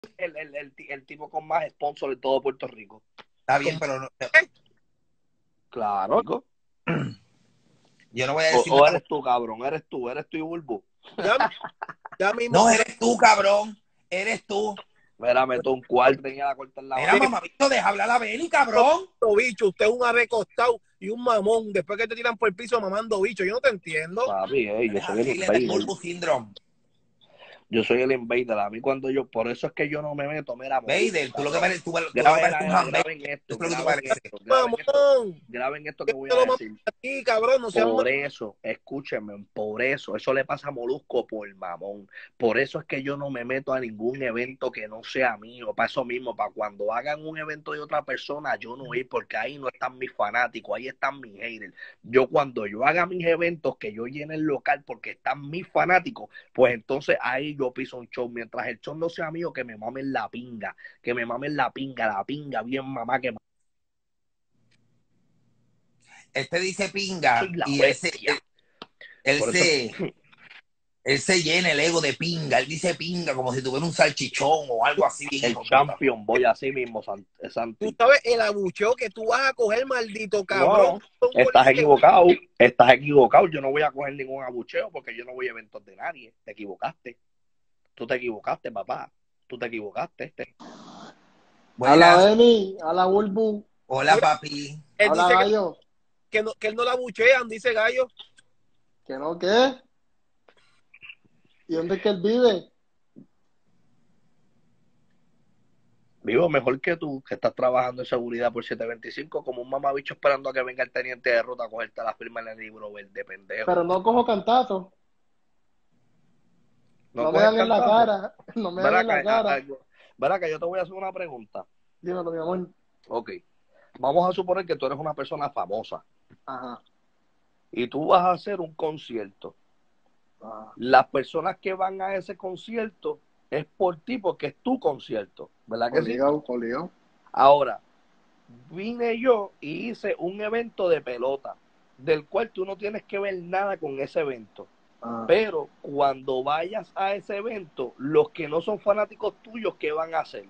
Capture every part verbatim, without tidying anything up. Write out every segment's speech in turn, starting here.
el, el, el, el tipo con más sponsor de todo Puerto Rico. Está bien, pero no. Claro. Yo no voy a decir O, o nada. eres tú, cabrón, eres tú, eres tú y Bulbu. Ya, ya mismo. No, eres tú, cabrón. Eres tú. Mira, meto un cuarto, tenía la corta en la Mira, mamavito, deja hablar a Beli, cabrón. Bicho, usted es un arrecostado y un mamón. Después que te tiran por el piso mamando bicho, yo no te entiendo. Papi, eh, yo soy el Así le da invader. Bulbu síndrome. Yo soy el invader. A mí cuando yo, por eso es que yo no me meto, mira, Vader, tú lo que pareces, tú, tú lo que graben, pareces un graben, hambre. graben esto, Eso es lo que tú graben pareces. esto, graben esto, Mamón. graben esto que voy Yo a lo decir. aquí, cabrón, no seas Por mamón. eso, escúchenme, por eso, eso le pasa a Molusco por mamón. Por eso es que yo no me meto a ningún evento que no sea mío, para eso mismo, para cuando hagan un evento de otra persona, yo no ir, porque ahí no están mis fanáticos, ahí están mis haters. Yo cuando yo haga mis eventos, que yo llene el local porque están mis fanáticos, pues entonces ahí yo piso un show. Mientras el show no sea mío, que me mamen la pinga, que me mamen la pinga, la pinga bien mamá, que Este dice pinga soy la y él se, bestia. él, él Por se, eso... él se llena el ego de pinga. Él dice pinga como si tuviera un salchichón o algo así. El champion, voy así mismo, Santi. Tú sabes el abucheo que tú vas a coger, maldito cabrón. No, estás equivocado, estás equivocado. Yo no voy a coger ningún abucheo porque yo no voy a eventos de nadie. Te equivocaste. Tú te equivocaste, papá. Tú te equivocaste. Hola, Beni. Hola, Bulbu. Hola, papi. Él Hola, dice Gallo. que, que, no, que él no la abuchean, dice Gallo. ¿Que no qué? ¿Y dónde es que él vive? Vivo mejor que tú, que estás trabajando en seguridad por siete veinticinco, como un mamabicho esperando a que venga el teniente de ruta a cogerte la firma en el libro verde, pendejo. Pero no cojo cantazo. No, no me dan en la cara. No me dan en la cara. Verá que yo te voy a hacer una pregunta. Dímelo, mi amor. Ok. Vamos a suponer que tú eres una persona famosa. Ajá. Y tú vas a hacer un concierto. Ajá. Las personas que van a ese concierto es por ti, porque es tu concierto. ¿Verdad que obligado, sí? Obligado. Ahora, vine yo y hice un evento de pelota, del cual tú no tienes que ver nada con ese evento. Ah. Pero cuando vayas a ese evento, los que no son fanáticos tuyos, ¿qué van a hacer?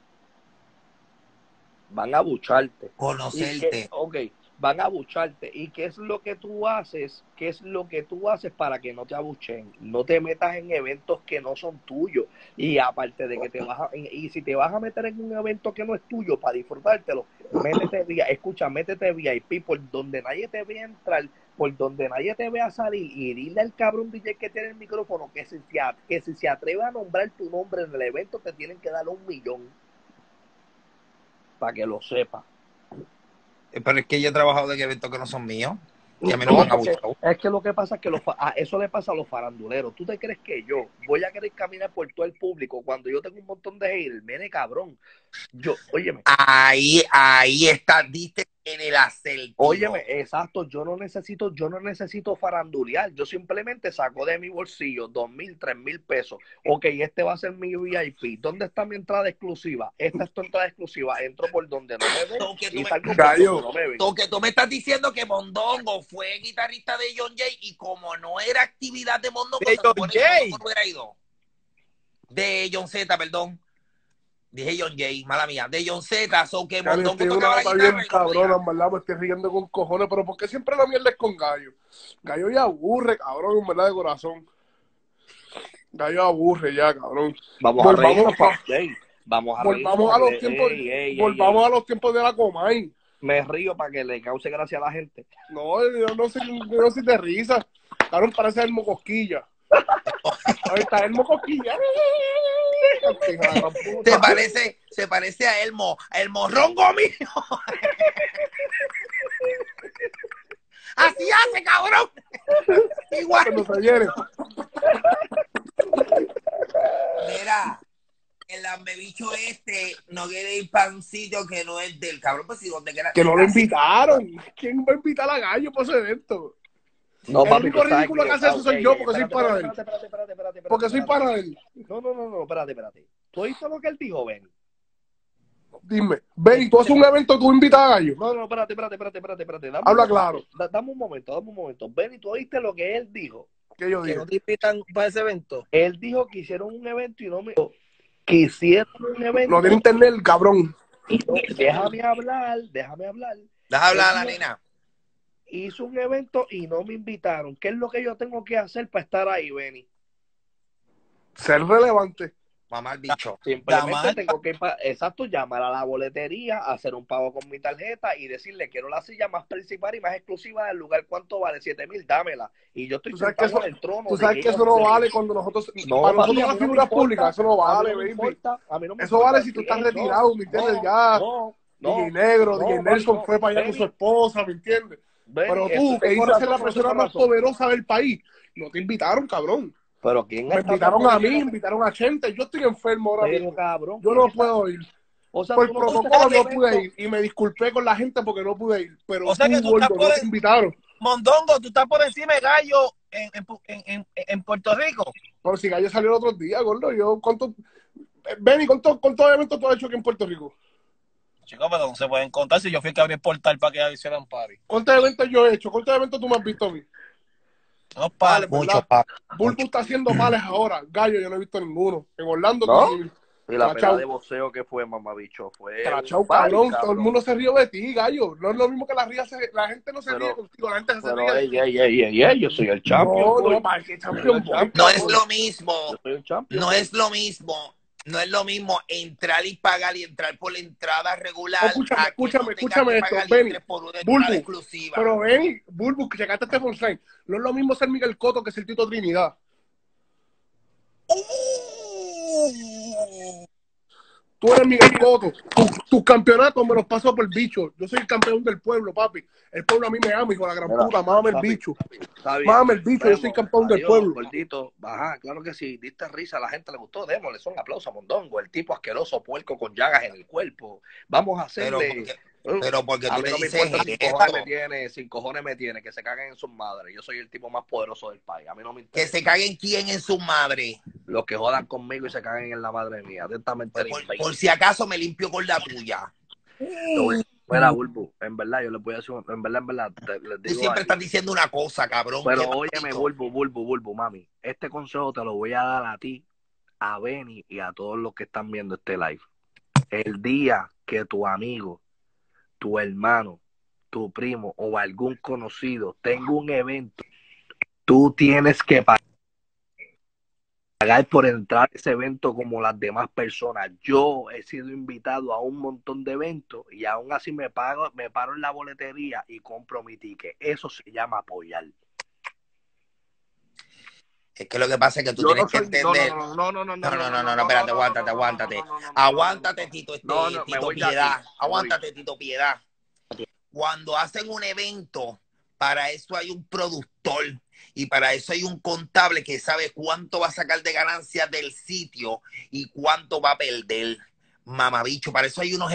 Van a bucharte. Conocerte. Ok, van a abucharte. ¿Y qué es lo que tú haces? ¿Qué es lo que tú haces para que no te abuchen? No te metas en eventos que no son tuyos. Y aparte de que te vas a, y si te vas a meter en un evento que no es tuyo para disfrutártelo, métete vía, escucha, métete V I P por donde nadie te vea entrar, por donde nadie te vea salir, y dile al cabrón D J que tiene el micrófono que si, que si se atreve a nombrar tu nombre en el evento te tienen que dar un millón. Para que lo sepa. Pero es que yo he trabajado en eventos que no son míos. Y a mí no, no me han abuchado. Es que lo que pasa es que los, a eso le pasa a los faranduleros. ¿Tú te crees que yo voy a querer caminar por todo el público cuando yo tengo un montón de haters? Mire, cabrón. Yo, óyeme. Ahí, ahí está, diste en el acertijo. Óyeme, exacto, yo no necesito, yo no necesito farandulear. Yo simplemente saco de mi bolsillo dos mil, tres mil pesos. Ok, este va a ser mi V I P. ¿Dónde está mi entrada exclusiva? Esta es tu entrada exclusiva. Entro por donde no me ven y salgo por donde no me ven. Que tú me estás diciendo que Mondongo fue guitarrista de John Jay y como no era actividad de Mondongo, de John Jay. No hubiera ido. De John Z, perdón. Dije John Jay, mala mía. De John Z, son que Mondongo tocaba la guitarra. Bien cabrón, en verdad, me estoy riendo con cojones, pero ¿por qué siempre la mierda es con Gallo? Gallo ya aburre, cabrón, en verdad, de corazón. Gallo aburre ya, cabrón. Vamos volvamos a reírnos, Vamos a volvamos a los tiempos, ey, ey, volvamos ey, a los tiempos de la Comay. Me río para que le cause gracia a la gente. No, yo no sé, yo no soy de risa. Cabrón, parece el Mocosquilla. Ahí está el Mocosquilla. Se parece, se parece a Elmo, a el morrongo mío. Así hace, cabrón. Igual. Cuando se llene. Mira, el lambebicho este no quiere ir para un sitio que no es del cabrón, pues si donde quiera. Que no lo invitaron. ¿Quién va a invitar a Gallo para ese evento? No, el papi, único ridículo que hace eso soy ey, yo, ey, porque espérate, soy para espérate, él. Espérate, espérate, espérate, espérate, porque soy espérate. para él. No, no, no, no, espérate, espérate. ¿Tú oíste lo que él dijo, Ben? Dime, Ben, ¿tú haces un evento, tú invitas a Gallo? No, no, espérate, espérate, espérate, espérate, espérate. Dame Habla un, claro. Da, dame un momento, dame un momento. Ben, ¿tú oíste lo que él dijo? ¿Qué yo que digo? no te invitan para ese evento. Él dijo que hicieron un evento y no me... quisieron un evento. No tiene internet el cabrón. Y no, déjame hablar, déjame hablar. Deja hablar a la Él nena. hizo un evento y no me invitaron. ¿Qué es lo que yo tengo que hacer para estar ahí, Benny? Ser relevante. Mamá el bicho. Simplemente Llamar. tengo que, pa- exacto, llamar a la boletería, hacer un pago con mi tarjeta y decirle, quiero la silla más principal y más exclusiva del lugar. ¿Cuánto vale? Siete mil, dámela. Y yo estoy Tú sabes que sentado eso, en el trono. tú de sabes que eso ellos no de- vale cuando nosotros, No, para papi, nosotros a las mí no me figuras importa, públicas, eso no a mí vale, no me baby. importa, a mí no me Eso importa vale si tú quién, estás no, retirado, ¿me entiendes? no, Ya, no, no, D J Negro, no, D J papi, Nelson no. fue para allá con Benny, su esposa, ¿me entiendes? Benny, Pero estoy- tú, que tengo dices ser la razón, persona tengo más razón. poderosa del país, no te invitaron, cabrón. Pero ¿quién Me está invitaron tan a mí, poderoso? invitaron a Chente, yo estoy enfermo ahora Pero, mismo. cabrón, Yo ¿quién no está- puedo ir. O sea, Por tú no fuiste protocolo a ese no pude evento. ir y me disculpé con la gente porque no pude ir. Pero O sea que tú, tú gordo, estás por no te el- invitaron. Mondongo, tú estás por encima de Gallo en, en, en, en Puerto Rico. Pero si Gallo salió el otro día, gordo, yo, ¿cuánto? Benny, ¿cuántos cuánto eventos tú has hecho aquí en Puerto Rico? Chicos, pero no se pueden contar si yo fui el que abrí el portal para que hicieran party. ¿Cuántos eventos yo he hecho? ¿Cuántos eventos tú me has visto a mí? No, Vale, padre. Mucho, ¿verdad? pa. Bulbu está haciendo males ahora. Gallo, yo no he visto ninguno. En Orlando, ¿No? sí. Y la pelea Crachao. de boxeo que fue, mamabicho, fue Crachao, un party, cabrón. Todo el mundo se rió de ti, Gallo. No es lo mismo que la, ría se- la gente no se Pero- ríe contigo, la gente se Pero, ríe de ey, ti. ey, ey, ey, ey, yo soy el champion, No, boy. no, para que champion boy, No es cabrón. lo mismo. Yo soy el champion. No boy. es lo mismo. No es lo mismo entrar y pagar y entrar por la entrada regular. No, escúchame, a que escúchame, no tengas escúchame que esto, pagar y Benny. entres por una Bulbu, entrada exclusiva. Pero ven, Bulbu, que checaste este Fonseca. No es lo mismo ser Miguel Cotto que ser Tito Trinidad. Tú eres Miguel Cotto. Tu- Tus campeonatos me los paso por el bicho. Yo soy el campeón del pueblo, papi. El pueblo a mí me ama, hijo de la gran Mira, puta. Mámame el papi, bicho. Está bien. Mámame el bicho, yo Vemos. soy campeón del Adiós, pueblo. Gordito, ajá, claro que sí, diste risa, a la gente le gustó, démosle, son aplausos a Mondongo, el tipo asqueroso, puerco con llagas en el cuerpo. Vamos a Pero hacerle. porque, Uh, pero porque a tú mí me no me dices importa sin esto. cojones me tiene, sin cojones me tiene, que se caguen en sus madres. Yo soy el tipo más poderoso del país. A mí no me Que interesa. se caguen quién en su madre. Los que jodan conmigo y se caguen en la madre mía. Atentamente. Pues el por, imbécil. por si acaso me limpio con la tuya. Mira, Bulbu, en verdad, yo les voy a decir, en verdad, en verdad, te- les Tú digo siempre algo. estás diciendo una cosa, cabrón. Pero ¿Qué óyeme, maldito? Bulbu, Bulbu, Bulbu, mami. Este consejo te lo voy a dar a ti, a Benny y a todos los que están viendo este live. El día que tu amigo, tu hermano, tu primo o algún conocido tenga un evento, tú tienes que pagar por entrar a ese evento como las demás personas. Yo he sido invitado a un montón de eventos y aún así me pago, me paro en la boletería y compro mi ticket. Eso se llama apoyar. Es que lo que pasa es que tú Yo tienes no que soy, entender. no, no, no, no, no, No, no, no, no, no, espérate, aguántate, aguántate. Aguántate, Tito, este, No, no, me Tito voy de Piedad. aquí. Me Aguántate, Tito Piedad. Cuando hacen un evento, para eso hay un productor y para eso hay un contable que sabe cuánto va a sacar de ganancias del sitio y cuánto va a perder. Mamabicho, para eso hay unos